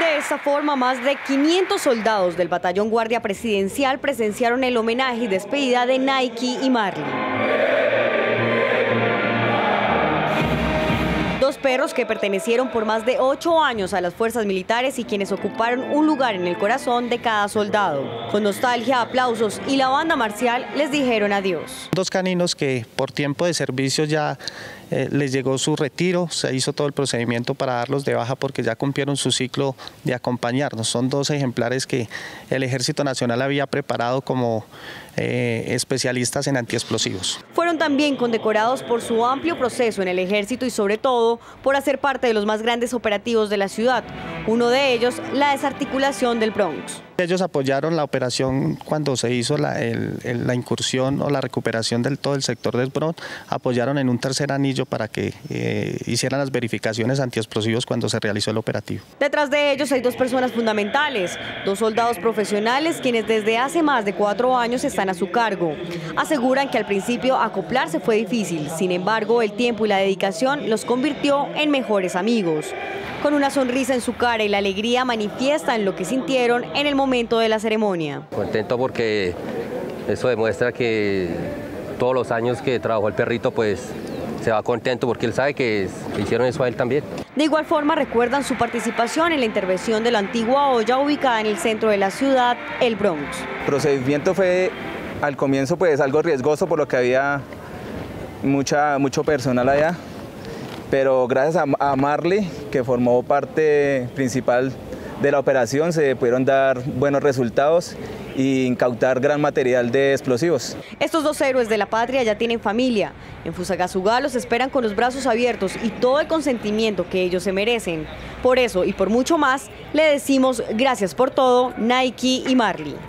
De esta forma, más de 500 soldados del Batallón Guardia Presidencial presenciaron el homenaje y despedida de Nike y Marley. Dos perros que pertenecieron por más de 8 años a las fuerzas militares y quienes ocuparon un lugar en el corazón de cada soldado. Con nostalgia, aplausos y la banda marcial les dijeron adiós. Dos caninos que por tiempo de servicio ya les llegó su retiro, se hizo todo el procedimiento para darlos de baja porque ya cumplieron su ciclo de acompañarnos. Son dos ejemplares que el Ejército Nacional había preparado como especialistas en antiexplosivos. Fueron también condecorados por su amplio proceso en el Ejército y sobre todo por hacer parte de los más grandes operativos de la ciudad. Uno de ellos, la desarticulación del Bronx. Ellos apoyaron la operación cuando se hizo la incursión o la recuperación del todo el sector del Bronx, apoyaron en un tercer anillo para que hicieran las verificaciones antiexplosivos cuando se realizó el operativo. Detrás de ellos hay dos personas fundamentales, dos soldados profesionales quienes desde hace más de 4 años están a su cargo. Aseguran que al principio acoplarse fue difícil, sin embargo el tiempo y la dedicación los convirtió en mejores amigos. Con una sonrisa en su cara y la alegría manifiestan lo que sintieron en el momento de la ceremonia. Contento porque eso demuestra que todos los años que trabajó el perrito pues se va contento porque él sabe que le hicieron eso a él también. De igual forma recuerdan su participación en la intervención de la antigua olla ubicada en el centro de la ciudad, el Bronx. El procedimiento fue al comienzo pues algo riesgoso por lo que había mucho personal allá. Pero gracias a Marley, que formó parte principal de la operación, se pudieron dar buenos resultados e incautar gran material de explosivos. Estos dos héroes de la patria ya tienen familia. En Fusagasugá los esperan con los brazos abiertos y todo el consentimiento que ellos se merecen. Por eso y por mucho más, le decimos gracias por todo, Nike y Marley.